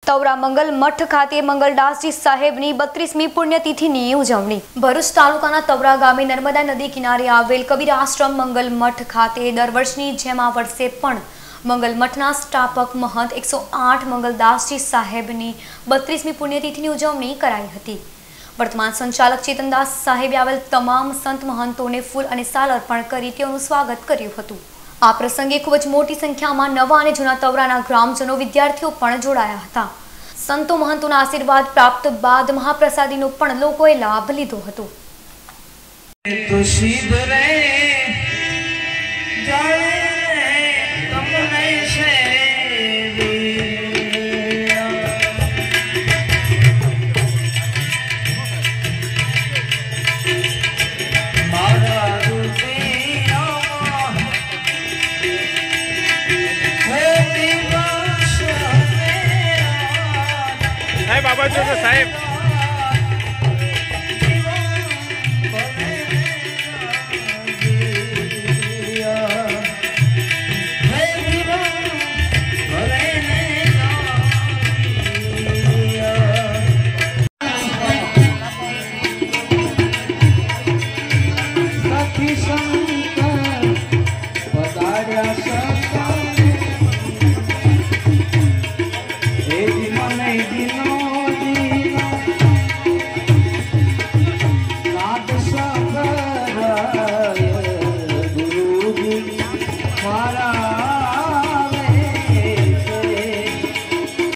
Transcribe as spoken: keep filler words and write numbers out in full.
તવરા મંગલ મઠ ખાતે મંગલદાસજી સાહેબની બત્રીસમી પુણ્યતિથિની ઉજવણી। ભરૂચ તાલુકાના તવરા ગામે નર્મદા નદી કિનારે આવેલ કબીર આશ્રમ મંગલ મઠ ખાતે દર વર્ષની જેમ આ વર્ષે પણ મંગલ મઠના સ્થાપક મહંત એકસો આઠ મંગલદાસજી સાહેબની બત્રીસમી પુણ્યતિથિની ઉજવણી કરાઈ હતી। વર્તમાન સંચાલક ચેતનદાસ સાહેબે આવેલ તમામ સંત મહંતોને ફૂલ અને સાલ અર્પણ કરી તેઓનું સ્વાગત કર્યું હતું। આ પ્રસંગે ખૂબ જ મોટી સંખ્યામાં નવા અને જૂના તવરાના ગ્રામજનો વિદ્યાર્થીઓ પણ જોડાયા હતા। સંતો મહંતોના આશીર્વાદ પ્રાપ્ત બાદ મહાપ્રસાદીનો પણ લોકોએ લાભ લીધો હતો। बाबा जो साहेब